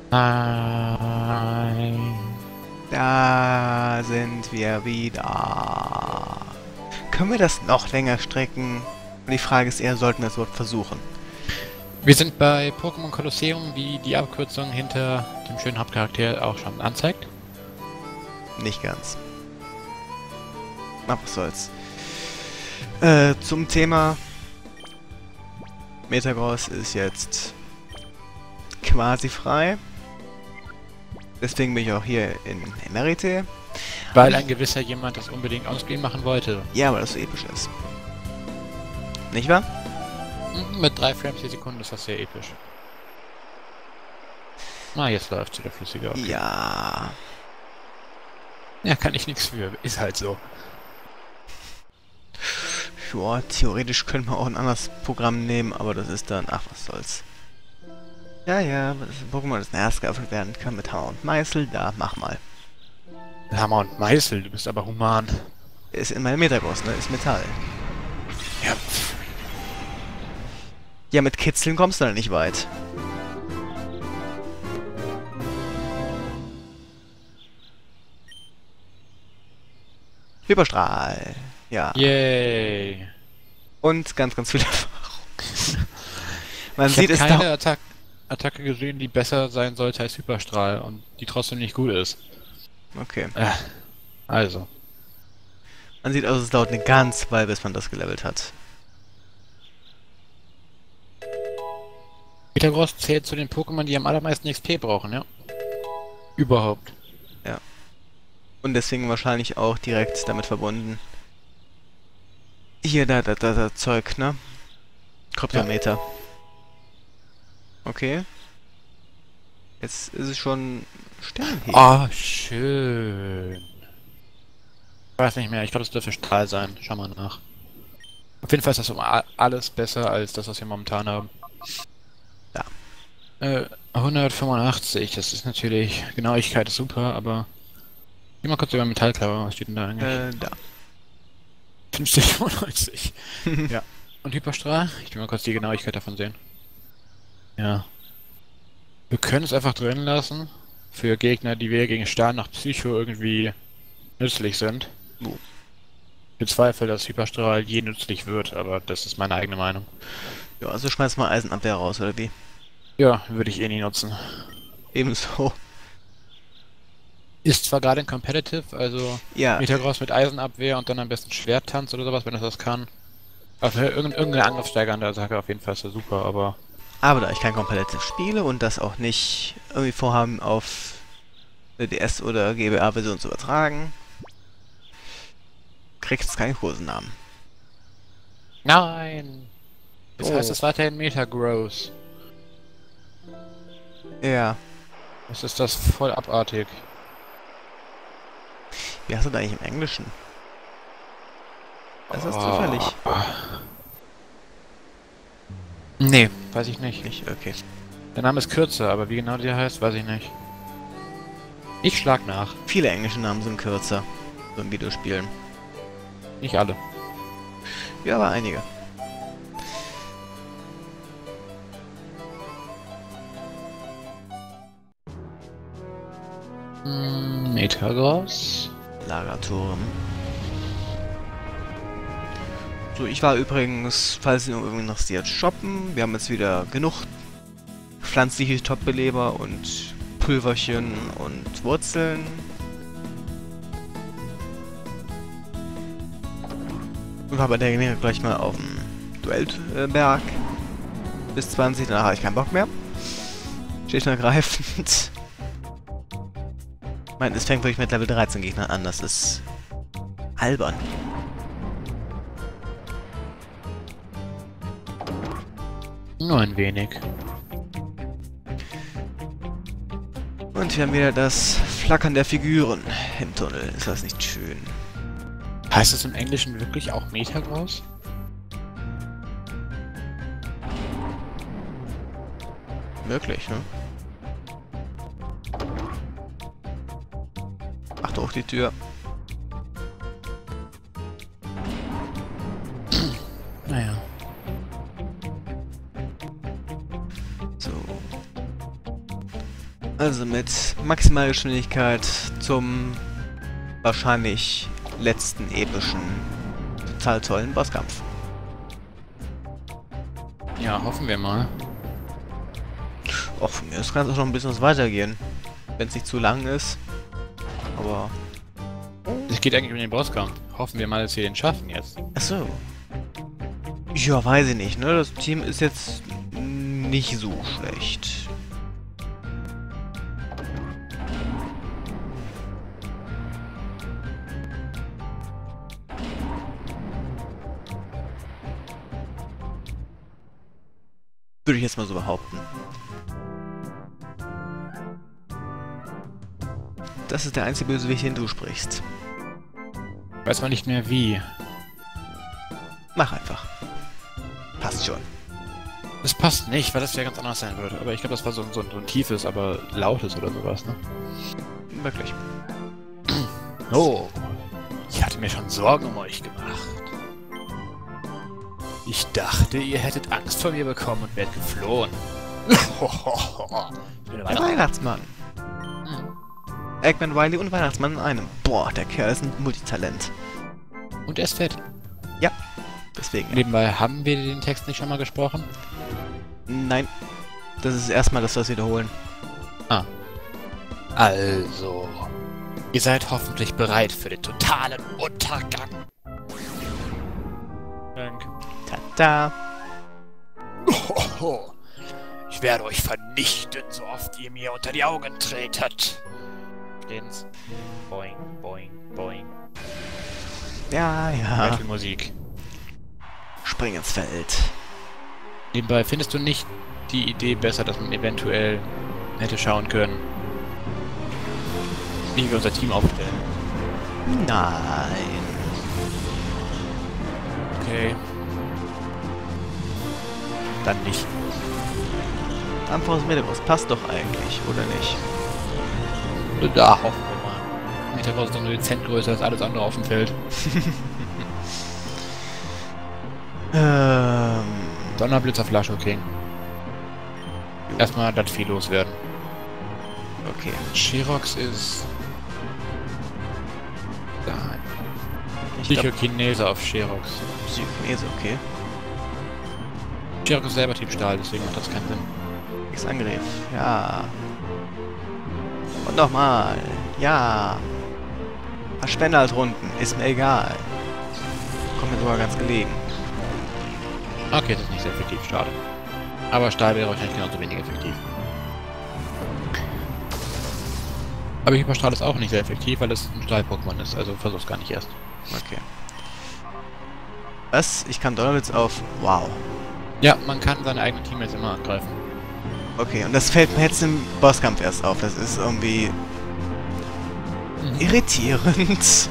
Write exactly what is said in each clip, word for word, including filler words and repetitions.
Nein. Da sind wir wieder. Können wir das noch länger strecken? Und die Frage ist eher, sollten wir es überhaupt versuchen? Wir sind bei Pokémon Kolosseum, wie die Abkürzung hinter dem schönen Hauptcharakter auch schon anzeigt. Nicht ganz. Aber was soll's. Äh, zum Thema Metagross ist jetzt quasi frei. Deswegen bin ich auch hier in Emerite. Weil ein gewisser jemand das unbedingt onscreen machen wollte. Ja, weil das so episch ist. Nicht wahr? Mhm, Mit drei Frames die Sekunde ist das sehr episch. Na, jetzt läuft es wieder flüssiger. Okay. Ja. Ja, kann ich nichts für. Ist halt so. Ja, theoretisch könnte man auch ein anderes Programm nehmen, aber das ist dann... Ach, was soll's. Ja, ja, das ist ein Pokémon, das erst geöffnet werden kann mit Hammer und Meißel. Da, mach mal. Hammer und Meißel, du bist aber human. Ist in meinem Metagross, ne? Ist Metall. Ja. Ja, mit Kitzeln kommst du dann nicht weit. Hyperstrahl. Ja. Yay. Und ganz, ganz viel Erfahrung. Man Ich sieht habe es keine da. Attac Attacke gesehen, die besser sein sollte als Hyperstrahl und die trotzdem nicht gut ist. Okay. Äh, also. Man sieht also, es dauert eine ganze Weile, bis man das gelevelt hat. Metagross zählt zu den Pokémon, die am allermeisten X P brauchen, ja? Überhaupt. Ja. Und deswegen wahrscheinlich auch direkt damit verbunden. Hier, da, da, da, da Zeug, ne? Kryptometer. Okay. Jetzt ist es schon Sternheben. Ah, schön. Ich weiß nicht mehr, ich glaube, es dürfte Strahl sein. Schau mal nach. Auf jeden Fall ist das um a- alles besser als das, was wir momentan haben. Ja. Äh, hundertfünfundachtzig, das ist natürlich... Genauigkeit ist super, aber... Geh mal kurz über Metallklaue, was steht denn da eigentlich? Äh, da. fünfzig fünfundneunzig. Ja. Und Hyperstrahl? Ich will mal kurz die Genauigkeit davon sehen. Ja. Wir können es einfach drin lassen. Für Gegner, die wir gegen Stahl nach Psycho irgendwie nützlich sind. Oh. Ich bezweifle, dass Hyperstrahl je nützlich wird, aber das ist meine eigene Meinung. Ja, also schmeiß mal Eisenabwehr raus, oder wie? Ja, würde ich eh nie nutzen. Ebenso. Ist zwar gerade in Competitive, also Ja, Metagross mit Eisenabwehr und dann am besten Schwerttanz oder sowas, wenn das das kann. Also irgendeine, irgendeine angriffssteigernde Attacke auf jeden Fall ist ja super, aber... aber da ich kein Competitive spiele und das auch nicht irgendwie vorhaben, auf eine D S- oder G B A-Version zu übertragen, kriegt es keinen Kursennamen. Nein! Das Oh. heißt, es weiterhin Metagross. Ja. Das ist das voll abartig. Wie hast du da eigentlich im Englischen? Das ist Oh. zufällig. Nee, weiß ich nicht. Nicht? Okay. Der Name ist kürzer, aber wie genau der heißt, weiß ich nicht. Ich schlag nach. Viele englische Namen sind kürzer. So in Videospielen. Nicht alle. Ja, aber einige. Hm, Metagross. Lagerturm. So, ich war übrigens, falls ihr irgendwie interessiert, shoppen. Wir haben jetzt wieder genug pflanzliche Topbeleber und Pulverchen und Wurzeln. Und war bei der Gelegenheit gleich mal auf dem Duellberg. Bis zwanzig, danach habe ich keinen Bock mehr. Schlicht und ergreifend. Ich meine, es fängt wirklich mit Level dreizehn Gegnern an, das ist albern. Nur ein wenig. Und wir haben wieder das Flackern der Figuren im Tunnel. Ist das nicht schön? Heißt es im Englischen wirklich auch Metagross? Möglich, ne? Achte auf die Tür. Naja. So. Also mit maximaler Geschwindigkeit zum wahrscheinlich letzten epischen, total tollen Bosskampf. Ja, hoffen wir mal. Och, von mir aus kann es auch noch ein bisschen was weitergehen. Wenn es nicht zu lang ist. Aber... Es geht eigentlich um den Bosskampf. Hoffen wir mal, dass wir den schaffen jetzt. Achso. Ja, weiß ich nicht, ne? Das Team ist jetzt nicht so schlecht. Würde ich jetzt mal so behaupten. Das ist der einzige Bösewicht, den du sprichst. Weiß man nicht mehr wie. Mach einfach. Passt schon. Das passt nicht, weil das ja ganz anders sein würde. Aber ich glaube, das war so, so, so ein tiefes, aber lautes oder sowas, ne? Wirklich. Oh, ich hatte mir schon Sorgen um euch gemacht. Ich dachte, ihr hättet Angst vor mir bekommen und wärt geflohen. Der Weihnachtsmann. Hm. Eggman, Wily und Weihnachtsmann in einem. Boah, der Kerl ist ein Multitalent. Und er ist fett. Ja, deswegen. Nebenbei, haben wir den Text nicht schon mal gesprochen? Nein. Das ist erstmal das, was wir wiederholen. Ah. Also. Ihr seid hoffentlich bereit für den totalen Untergang. Danke. Tada! Hoho. Ich werde euch vernichten, so oft ihr mir unter die Augen tretet. Stehen's. Boing, boing, boing. Ja, ja. Viel Musik. Spring ins Feld. Nebenbei, findest du nicht die Idee besser, dass man eventuell hätte schauen können, wie wir unser Team aufstellen? Nein. Okay. Dann nicht. Einfach aus Metaverse. Passt doch eigentlich, oder nicht? Da hoffen wir mal. Metaverse ist doch nur dezent größer als alles andere auf dem Feld. ähm... Donnerblitz auf Flasche, okay. Erstmal das Vieh loswerden. Okay. Sherox ist... Da. Ich glaub, Psychokinese auf Sherox. Psychokinese, okay. Sherox ist selber Typ Stahl, deswegen macht das keinen Sinn. X-Angriff, ja. Und nochmal, ja. Verschwende halt Runden, ist mir egal. Kommt mir sogar ganz gelegen. Okay, das ist nicht sehr effektiv, schade. Aber Stahl wäre wahrscheinlich genauso wenig effektiv. Aber Hyperstrahl ist auch nicht sehr effektiv, weil es ein Stahl-Pokémon ist, also versuch's gar nicht erst. Okay. Was? Ich kann Donnerblitz auf... Wow. Ja, man kann seine eigenen Teammates immer angreifen. Okay, und das fällt mir jetzt im Bosskampf erst auf. Das ist irgendwie... Mhm. irritierend.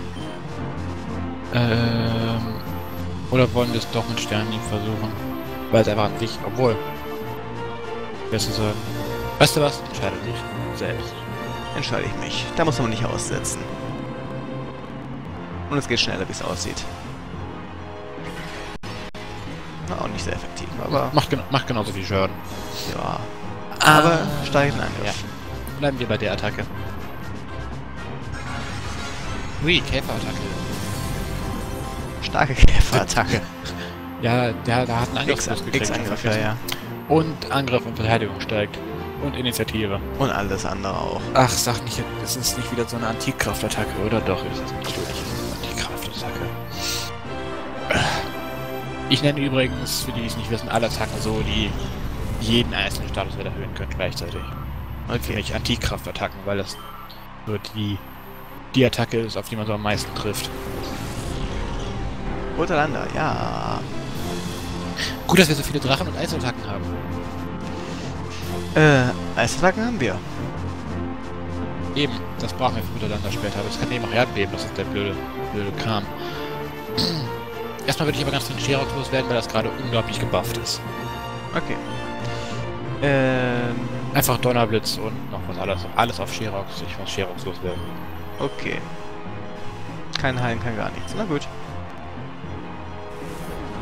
Ähm... Oder wollen wir es doch mit Sternenhieb versuchen? Weil es einfach an sich, obwohl... Besser sagen. Weißt du was? Entscheide dich selbst. Entscheide ich mich. Da muss man nicht aussetzen. Und es geht schneller, wie es aussieht. Na, auch nicht sehr effektiv, aber... Macht, gena macht genauso viel Schaden. Ja. Ah. Aber steigenden Angriff. Ja. Bleiben wir bei der Attacke. Ui, Käferattacke. Starke Käferattacke. Ja, der, der hat einen Angriff gekriegt. X-Angriff, ja, ja. Und Angriff und Verteidigung steigt. Und Initiative. Und alles andere auch. Ach, sag nicht, es ist nicht wieder so eine Antikraftattacke, oder? Doch, ist es natürlich eine Antikraftattacke. Ich nenne übrigens, für die, die es nicht wissen, alle Attacken so, die jeden einzelnen Statuswert erhöhen können gleichzeitig. Okay. Für mich Antikraftattacken, weil das so die, die Attacke ist, auf die man so am meisten trifft. Untereinander, ja. Gut, dass wir so viele Drachen- und Eisattacken haben. Äh, Eisattacken haben wir. Eben, das brauchen wir für miteinander später, aber es kann eben auch Erdbeben, das ist der blöde, blöde Kram. Erstmal würde ich aber ganz den Sherox loswerden, weil das gerade unglaublich gebufft ist. Okay. Ähm... Einfach Donnerblitz und noch was alles, alles auf Sherox. Ich muss Sherox loswerden. Okay. Kein Heilen, kein gar nichts. Na gut.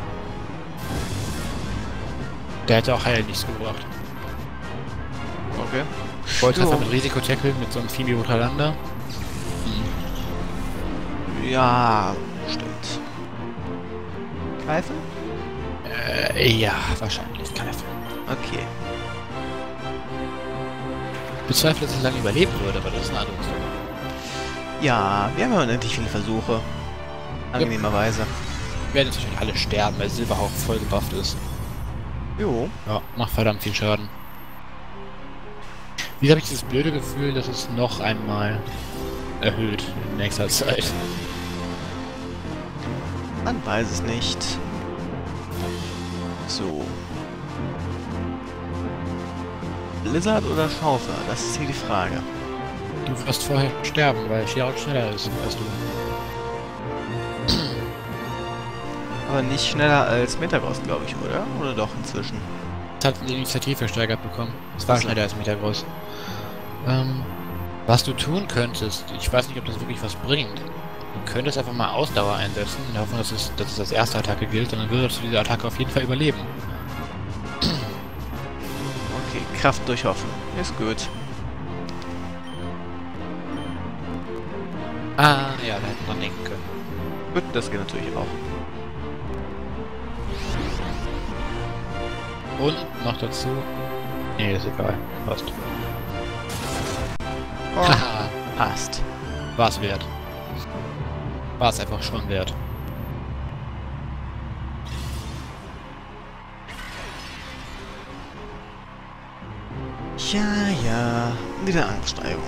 Der hätte auch Heil nichts gebracht. Okay. Ich wollte Jo. einfach mit Risiko tackeln, mit so einem Phoebe Rotalanda. Ja, stimmt. Greifen? Äh, ja, wahrscheinlich. Greifen. Okay. Ich bezweifle, dass ich lange überleben würde, aber das ist eine andere Sache. Ja, wir haben ja unendlich viele Versuche. Angenehmerweise. Wir werden jetzt wahrscheinlich alle sterben, weil Silberhauch voll gebufft ist. Jo. Ja, macht verdammt viel Schaden. Wie habe ich dieses blöde Gefühl, dass es noch einmal erhöht in nächster Zeit? Man weiß es nicht. So. Blizzard oder Schaufer? Das ist hier die Frage. Du wirst vorher sterben, weil Chirac schneller ist als du. Aber nicht schneller als Metagross, glaube ich, oder? Oder doch inzwischen? Es hat die Initiative versteigert bekommen. Es war Achso. schneller als Metagross. Ähm, was du tun könntest, ich weiß nicht, ob das wirklich was bringt. Du könntest einfach mal Ausdauer einsetzen, in der Hoffnung, dass es, dass es als erste Attacke gilt, und dann würdest du diese Attacke auf jeden Fall überleben. Okay, Kraft durch Hoffen. Ist gut. Ah, ja, da hätten wir denken können. Gut, das geht natürlich auch. Und noch dazu... Nee, ist egal. Passt. Oh, Haha, passt. war's wert. War's einfach schon wert. Ja, ja. Wieder Angststeigerung.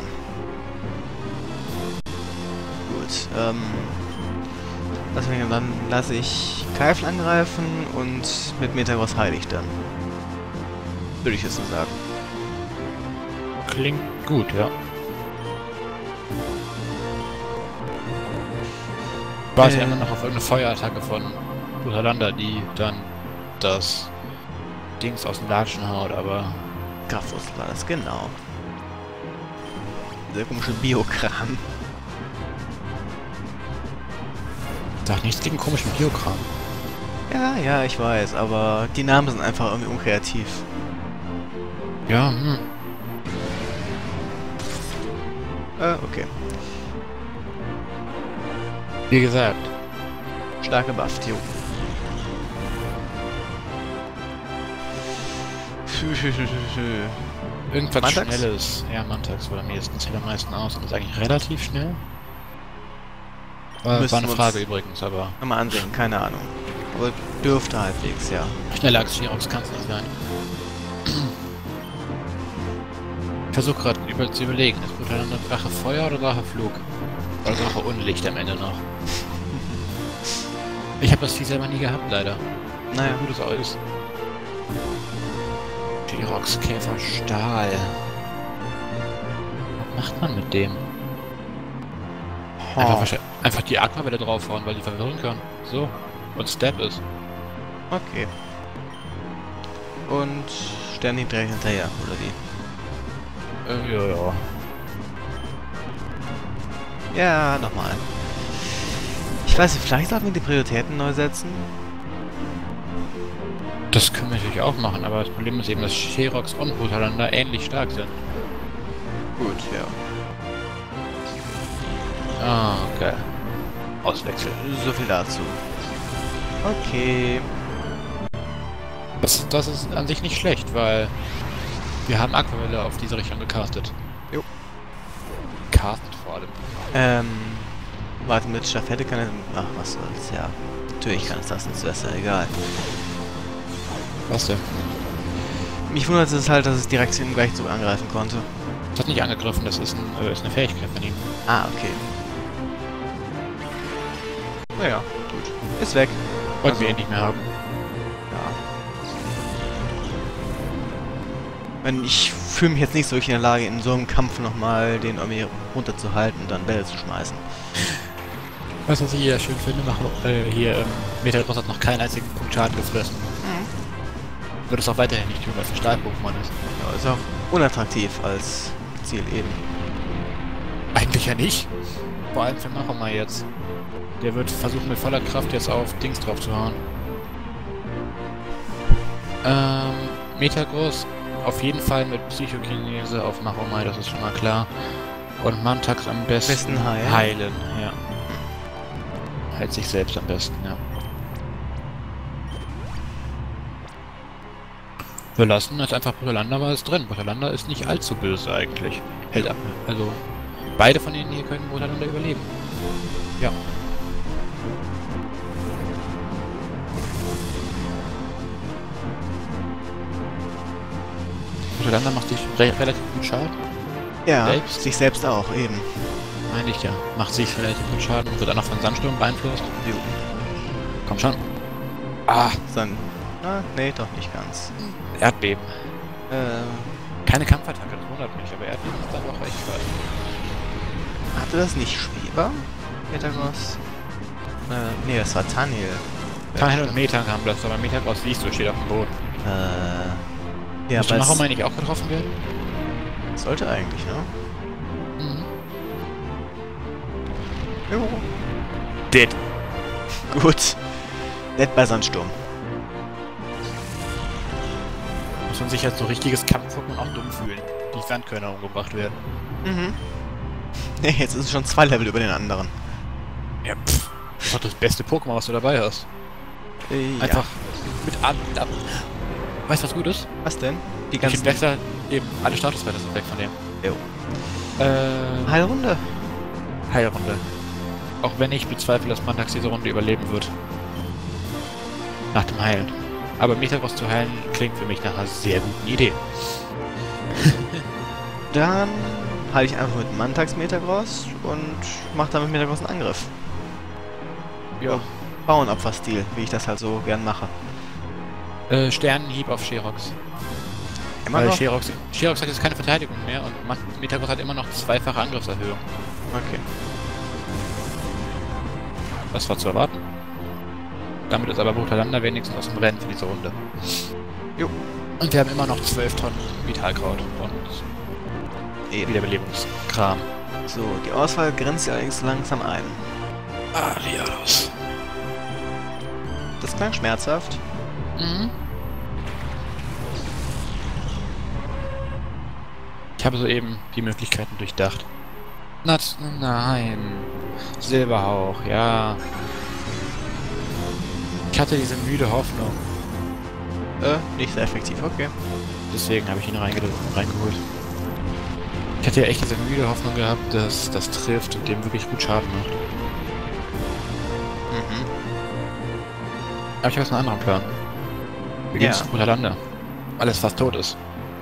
Gut, ähm... Deswegen dann lasse ich Keifel angreifen und mit Metagross heile ich dann. Würde ich jetzt so sagen. Klingt gut, ja. Ich warte Äh. immer noch auf irgendeine Feuerattacke von Rotalanda, die dann das Dings aus dem Latschen haut, aber... Kraftwurzel war das, genau. Dieser komische Biokram. Sag nichts gegen komischen Biokram. Ja, ja, ich weiß, aber die Namen sind einfach irgendwie unkreativ. Ja, hm. Äh, okay. Wie gesagt. Starke Buff, jo. Schü, schü, schü, schü, schü. Irgendwas Mantax? Schnelles. Ja, Mantax wohl am ehesten. Zählt am meisten aus. Und ist eigentlich relativ schnell. Äh, Müssen war eine wir Frage uns übrigens, aber... Mal ansehen, keine Ahnung. Aber dürfte halbwegs, ja. Schneller als Chirox kann es nicht sein. Ich versuche gerade über zu überlegen, ist Rotalanda Drache Feuer oder Drache Flug? Oder Drache Unlicht am Ende noch? Ich habe das Vieh selber nie gehabt, leider. Naja. Wie gut es auch ist. Chirox Käfer Stahl. Was macht man mit dem? Einfach, wahrscheinlich- einfach die Aquavelle draufhauen, weil die verwirren kann. So. Und Step ist. Okay. Und Stern direkt hinterher, oder wie? Äh, ja, ja. Ja, nochmal. Ich weiß nicht, vielleicht sollten wir die Prioritäten neu setzen. Das können wir natürlich auch machen, aber das Problem ist eben, dass Chirox und Rotalanda ähnlich stark sind. Gut, ja. Ah, okay. Auswechseln. So viel dazu. Okay. Das, das ist an sich nicht schlecht, weil wir haben Aquavelle auf diese Richtung gecastet. Jo. Castet vor allem. Ähm, warte, mit Staffette kann er... Ach, was soll's, ja. Natürlich kann es das, ist besser, egal. Was denn? Mich wundert es halt, dass es direkt im Gleichzug angreifen konnte. Das hat nicht angegriffen, das ist, ein, äh, ist eine Fähigkeit von ihm. Ah, okay. Naja, gut. Ist weg. Wollten Also- wir ihn nicht mehr haben. Ja. Wenn ich fühle mich jetzt nicht so wirklich in der Lage, in so einem Kampf nochmal den irgendwie runterzuhalten und dann Bälle zu schmeißen. Weißt du, was ich hier schön finde? Mach, äh, hier, ähm, Metagross hat noch keinen einzigen Punkt Schaden gefressen. Mhm. Wird es auch weiterhin nicht tun, weil es ein Stahl-Pokémon ist. Ja, ist auch unattraktiv als Ziel eben. Eigentlich ja nicht. Vor allem für Nachoma jetzt. Der wird versuchen mit voller Kraft jetzt auf Dings drauf zu hauen. Ähm, Metagross, auf jeden Fall mit Psychokinese auf Maromai, das ist schon mal klar. Und Mantax am besten, Besten heilen. heilen, ja. Heilt sich selbst am besten, ja. Wir lassen jetzt einfach Brutalander mal ist drin. Brutalander ist nicht allzu böse eigentlich. Hält ab. Also, beide von denen hier können Brutalander überleben. Ja. Brutalander macht sich re relativ gut Schaden. Ja, Selbst? sich selbst auch, eben. Meine ich ja. Macht sich relativ gut Schaden und wird auch noch von Sandsturm beeinflusst. Jo. Komm schon. Ah, Dann. Na, nee, doch nicht ganz. Erdbeben. Äh, Keine Kampfattacke, das wundert mich, aber Erdbeben ist dann doch echt schwer. hatte das nicht Schweber? Metagross? Äh, nee, das war Taniel. Tanel und Metang haben das, aber Metagross siehst du, steht auf dem Boden. Äh. Ja, Müsste aber Maromai nicht auch getroffen werden? es sollte eigentlich, ne? Mhm. Jo. Dead. Gut. Dead bei Sandsturm. Muss man sich als so richtiges Kampf-Pokémon auch dumm fühlen, die Sandkörner umgebracht werden. Mhm. Nee, jetzt ist es schon zwei Level über den anderen. Ja, pff. Das ist doch das beste Pokémon, was du dabei hast. Äh, Einfach mit an, mit ab. Weißt du, was gut ist? Was denn? Die Ich ganzen... finde besser, eben, alle Statuswerte sind weg von dem. Jo. Äh, Heilrunde. Heilrunde. Auch wenn ich bezweifle, dass Mantax diese Runde überleben wird. Nach dem Heilen. Aber Metagross zu heilen klingt für mich nach einer sehr guten Idee. Dann halte ich einfach mit Mantax Metagross und mache dann mit Metagross einen Angriff. Ja. Bauernopfer-Stil, wie ich das halt so gern mache. Äh, Sternenhieb auf Sherox. Immer Weil noch? Sherox, Sherox hat jetzt keine Verteidigung mehr und Ma- Metagross hat immer noch zweifache Angriffserhöhung. Okay. Das war zu erwarten. Damit ist aber Brutalander wenigstens aus dem Rennen für diese Runde. Jo. Und wir haben immer noch zwölf Tonnen Vitalkraut und Eben. Wiederbelebungskram. So, die Auswahl grenzt ja allerdings langsam ein. Aliados. Das klang schmerzhaft. Mhm. Ich habe soeben die Möglichkeiten durchdacht. Nat, nein. Silberhauch, ja. Ich hatte diese müde Hoffnung. Äh, nicht sehr effektiv, okay. Deswegen habe ich ihn reinge reingeholt. Ich hatte ja echt diese müde Hoffnung gehabt, dass das trifft und dem wirklich gut Schaden macht. Mhm. Aber ich habe jetzt einen anderen Plan. Wir gehen Ja. zu Brutalander. Alles fast tot ist.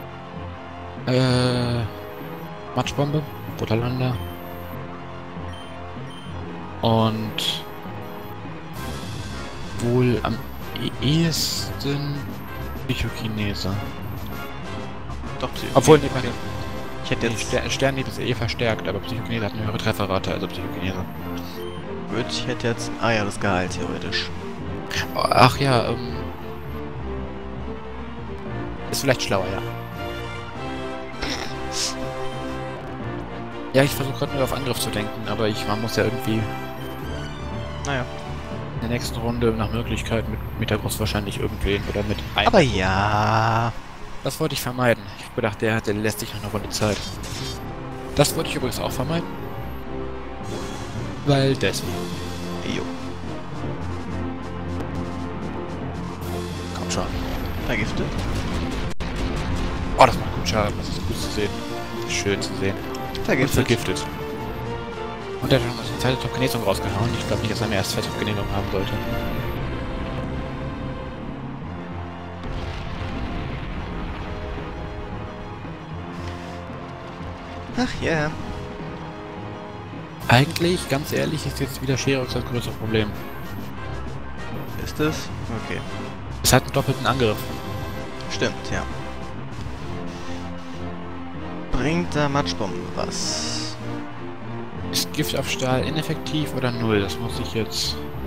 Äh. Matschbombe, Brutalander. Und wohl am e- ehesten Psychokinese. Doch, Psycho. Obwohl, nee, meine, Ich hätte nee, jetzt... Ster Sternhieb ist eh verstärkt, aber Psychokinese hat eine höhere Trefferrate, also Psychokinese. Gut, ich hätte jetzt... Ah ja, das Gehalt, theoretisch. Ach ja, ähm. Ist vielleicht schlauer, ja. Ja, ich versuche gerade nur auf Angriff zu denken, aber ich man muss ja irgendwie Naja. in der nächsten Runde nach Möglichkeit mit Metagross wahrscheinlich irgendwen oder mit einem. Aber ja... Das wollte ich vermeiden. Ich hab gedacht, der, der lässt sich noch eine Runde Zeit. Das wollte ich übrigens auch vermeiden. Weil deswegen. Jo. Komm schon. Vergiftet. Oh, das macht gut Schaden. Das ist gut zu sehen. Schön zu sehen. Und Vergiftet. vergiftet. Und der hat schon eine zweite Top-Genesung rausgehauen. Ich glaube nicht, dass er mehr als zwei Top-Genesungen haben sollte. Ach ja. Eigentlich, ganz ehrlich, ist jetzt wieder Sherox das größere Problem. Ist es? Okay. Es hat einen doppelten Angriff. Stimmt, ja. Bringt da Matschbombe was? Ist Gift auf Stahl ineffektiv oder null? Das muss ich jetzt